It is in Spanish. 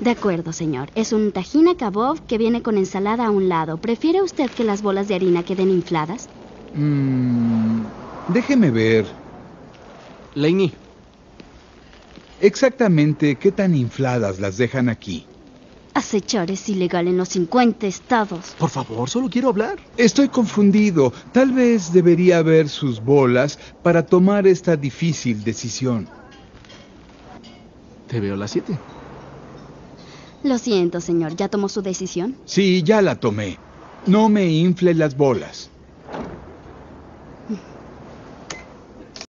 De acuerdo, señor. Es un tajina kabob que viene con ensalada a un lado. ¿Prefiere usted que las bolas de harina queden infladas? Déjeme ver. Laney, Exactamente, ¿qué tan infladas las dejan aquí? Acechar es ilegal en los 50 estados. por favor, solo quiero hablar. Estoy confundido. Tal vez debería ver sus bolas para tomar esta difícil decisión. Te veo a las 7. Lo siento, señor. ¿Ya tomó su decisión? Sí, ya la tomé. No me infle las bolas.